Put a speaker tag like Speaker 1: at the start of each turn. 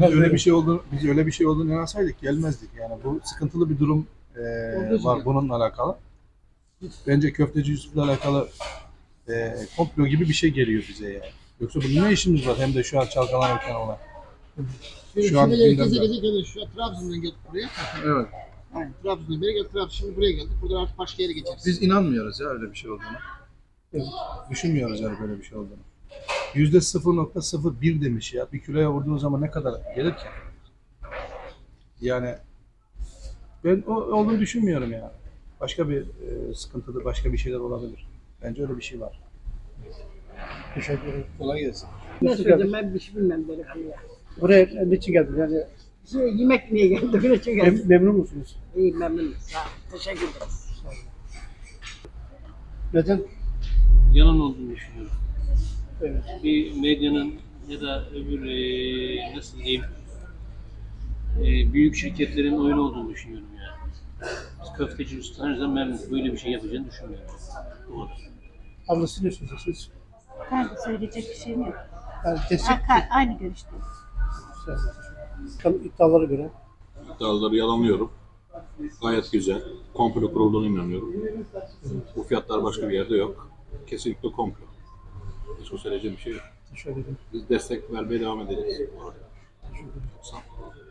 Speaker 1: Biz öyle bir şey olduğunu inansaydık gelmezdik. Yani bu sıkıntılı bir durum var bununla alakalı. Bence Köfteci Yusuf'la alakalı komplo gibi bir şey geliyor bize yani. Yoksa bunun ne işimiz var hem de şu an çalkalanırken ona. Şu an gündemde.
Speaker 2: Şu an Trabzon'dan geldik buraya.
Speaker 1: Evet.
Speaker 2: Aynen. Trabzon'dan beri geldik. Şimdi buraya geldik. Buradan artık başka yere geçeceğiz.
Speaker 1: Biz inanmıyoruz ya öyle bir şey olduğunu. Evet. Düşünmüyoruz yani böyle bir şey olduğunu. %0,01 demiş ya. Bir kiloya vurduğu zaman ne kadar gelir ki? Yani ben olduğunu düşünmüyorum ya. Başka bir sıkıntılı, başka bir şeyler olabilir. Bence öyle bir şey var.
Speaker 3: Teşekkür ederim.
Speaker 1: Kolay gelsin.
Speaker 4: Ne söyleyeceğim ben bir şey bilmem böyle hani.
Speaker 3: Buraya niçin geldiniz? Yani
Speaker 4: Yemek yemeye geldik, ne için geldik?
Speaker 3: memnun musunuz?
Speaker 4: İyi memnunum. Sağ ol. Teşekkür ederiz.
Speaker 3: Neden?
Speaker 5: Yalan olduğunu düşünüyorum.
Speaker 3: Evet.
Speaker 5: Bir medyanın ya da öbür nasıl diyeyim büyük şirketlerin oyunu olduğunu düşünüyorum yani. Biz köfteci ustalarımızdan memnunuz. Böyle bir şey yapacağını düşünmüyorum. Bu kadar.
Speaker 3: Abla siz ne düşünüyorsunuz?
Speaker 6: Ben de söyleyecek bir şeyim yok.
Speaker 3: Yani destek
Speaker 6: Aynı görüşteyiz.
Speaker 3: iddialara göre.
Speaker 7: İddiaları yalanlıyorum. Gayet güzel. Komplo kurulduğuna inanıyorum. Bu fiyatlar başka bir yerde yok. Kesinlikle komplo. Hiç söyleyeceğim bir şey yok.
Speaker 3: Teşekkür ederim.
Speaker 7: Biz destek vermeye devam edeceğiz.
Speaker 3: Teşekkür ederim.
Speaker 7: Sağ olun.